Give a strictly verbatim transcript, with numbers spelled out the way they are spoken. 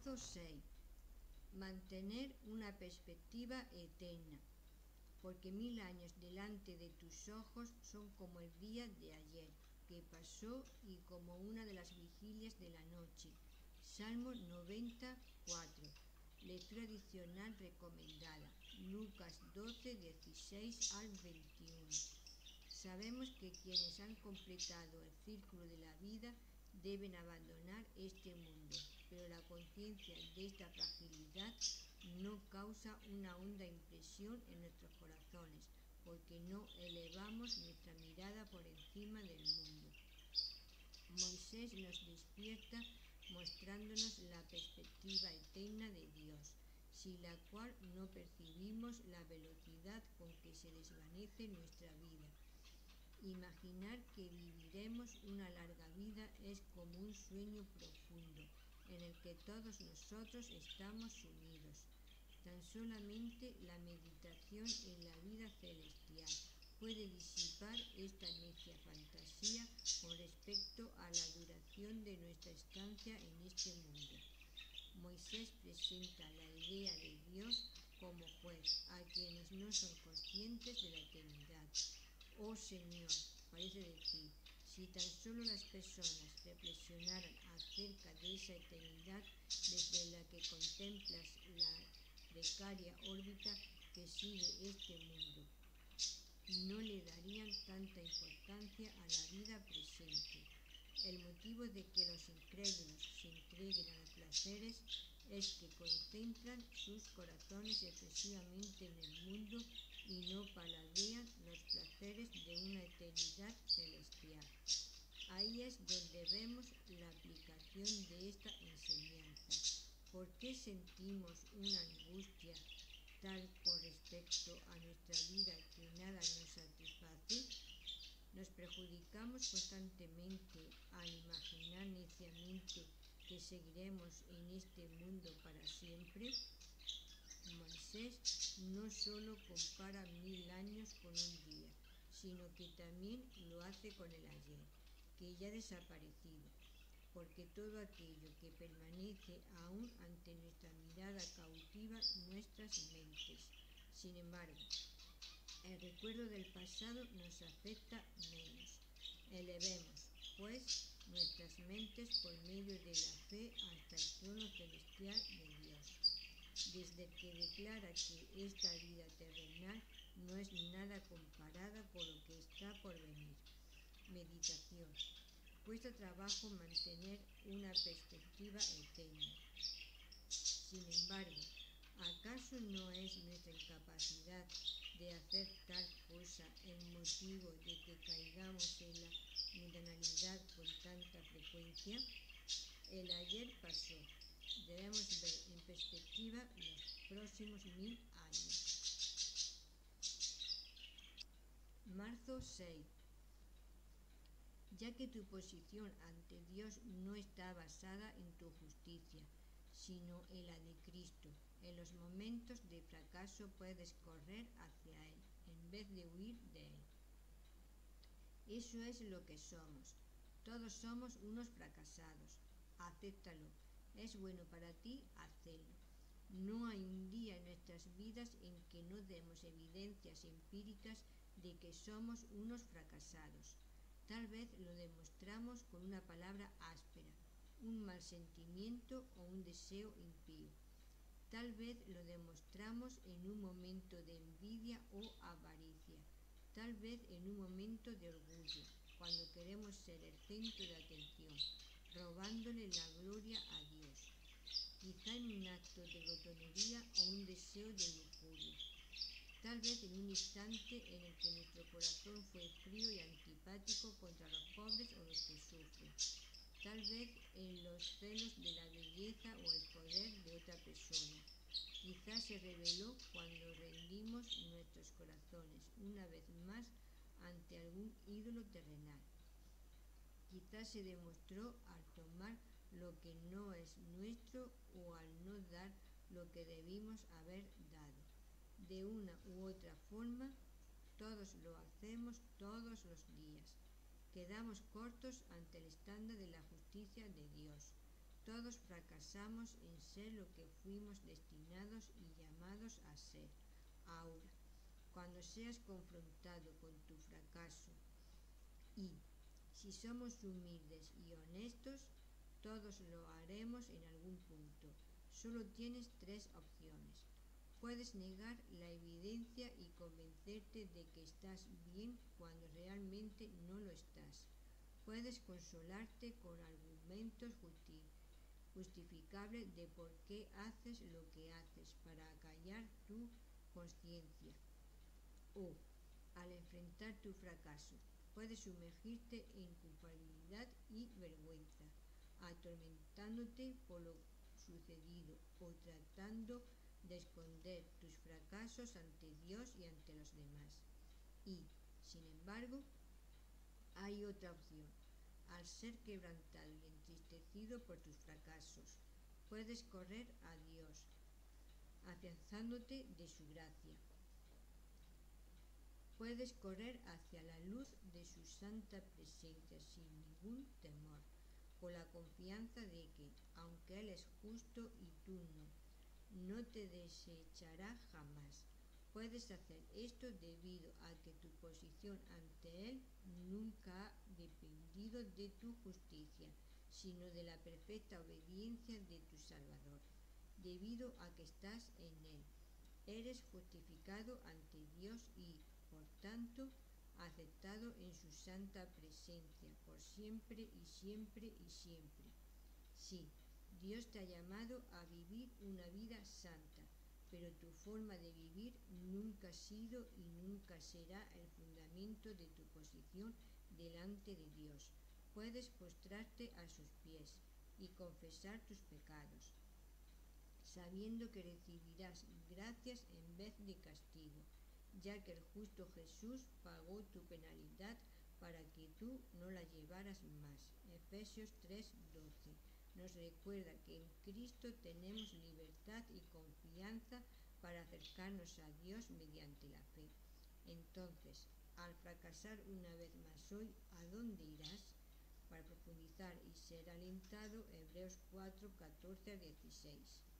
Marzo seis. Mantener una perspectiva eterna, porque mil años delante de tus ojos son como el día de ayer que pasó y como una de las vigilias de la noche. Salmo noventa y cuatro. Lectura adicional recomendada. Lucas doce, dieciséis al veintiuno. Sabemos que quienes han completado el círculo de la vida deben abandonar este mundo, pero la conciencia de esta fragilidad no causa una honda impresión en nuestros corazones, porque no elevamos nuestra mirada por encima del mundo. Moisés nos despierta mostrándonos la perspectiva eterna de Dios, sin la cual no percibimos la velocidad con que se desvanece nuestra vida. Imaginar que viviremos una larga vida es como un sueño profundo en el que todos nosotros estamos sumidos. Tan solamente la meditación en la vida celestial puede disipar esta necia fantasía con respecto a la duración de nuestra estancia en este mundo. Moisés presenta la idea de Dios como juez a quienes no son conscientes de la eternidad. Oh Señor, parece decir, si tan solo las personas reflexionaran acerca de esa eternidad desde la que contemplas la precaria órbita que sigue este mundo, no le darían tanta importancia a la vida presente. El motivo de que los incrédulos se entreguen a los placeres es que concentran sus corazones excesivamente en el mundo y no paladean los placeres de una eternidad celestial. Ahí es donde vemos la aplicación de esta enseñanza. ¿Por qué sentimos una angustia tal con respecto a nuestra vida que nada nos satisface? ¿Nos perjudicamos constantemente al imaginar neciamente que seguiremos en este mundo para siempre? Moisés no solo compara mil años con un día, sino que también lo hace con el ayer, que ya ha desaparecido, porque todo aquello que permanece aún ante nuestra mirada cautiva nuestras mentes. Sin embargo, el recuerdo del pasado nos afecta menos. Elevemos, pues, nuestras mentes por medio de la fe hasta el trono celestial de Dios, desde el que declara que esta vida terrenal no es nada comparada con lo que está por venir. Meditación. Cuesta trabajo mantener una perspectiva eterna. Sin embargo, ¿acaso no es nuestra incapacidad de hacer tal cosa el motivo de que caigamos en la mundanalidad con tanta frecuencia? El ayer pasó. Debemos ver en perspectiva los próximos mil años. Marzo seis. Ya que tu posición ante Dios no está basada en tu justicia, sino en la de Cristo, en los momentos de fracaso puedes correr hacia Él, en vez de huir de Él. Eso es lo que somos. Todos somos unos fracasados. Acéptalo. Es bueno para ti hacerlo. No hay un día en nuestras vidas en que no demos evidencias empíricas de que somos unos fracasados. Tal vez lo demostramos con una palabra áspera, un mal sentimiento o un deseo impío. Tal vez lo demostramos en un momento de envidia o avaricia. Tal vez en un momento de orgullo, cuando queremos ser el centro de atención, robándole la gloria a Dios. Quizá en un acto de glotonería o un deseo de lujuria. Tal vez en un instante en el que nuestro corazón fue frío y antipático contra los pobres o los que sufren. Tal vez en los celos de la belleza o el poder de otra persona. Quizás se reveló cuando rendimos nuestros corazones una vez más ante algún ídolo terrenal. Quizás se demostró al tomar lo que no es nuestro o al no dar lo que debimos haber dado. De una u otra forma, todos lo hacemos todos los días. Quedamos cortos ante el estándar de la justicia de Dios. Todos fracasamos en ser lo que fuimos destinados y llamados a ser. Ahora, cuando seas confrontado con tu fracaso y, si somos humildes y honestos, todos lo haremos en algún punto. Solo tienes tres opciones. Puedes negar la evidencia y convencerte de que estás bien cuando realmente no lo estás. Puedes consolarte con argumentos justi justificables de por qué haces lo que haces para acallar tu conciencia. O, al enfrentar tu fracaso, puedes sumergirte en culpabilidad y vergüenza, atormentándote por lo sucedido o tratando de esconder tus fracasos ante Dios y ante los demás. Y, sin embargo, hay otra opción. Al ser quebrantado y entristecido por tus fracasos, puedes correr a Dios, afianzándote de su gracia. Puedes correr hacia la luz de su santa presencia sin ningún temor, con la confianza de que, aunque Él es justo y tú no, no te desechará jamás. Puedes hacer esto debido a que tu posición ante Él nunca ha dependido de tu justicia, sino de la perfecta obediencia de tu Salvador. Debido a que estás en Él, eres justificado ante Dios y, por tanto, aceptado en su santa presencia por siempre y siempre y siempre. Sí, Dios te ha llamado a vivir una vida santa, pero tu forma de vivir nunca ha sido y nunca será el fundamento de tu posición delante de Dios. Puedes postrarte a sus pies y confesar tus pecados, sabiendo que recibirás gracias en vez de castigo, ya que el justo Jesús pagó tu penalidad para que tú no la llevaras más. Efesios tres doce nos recuerda que en Cristo tenemos libertad y confianza para acercarnos a Dios mediante la fe. Entonces, al fracasar una vez más hoy, ¿a dónde irás? Para profundizar y ser alentado, Hebreos cuatro catorce a dieciséis.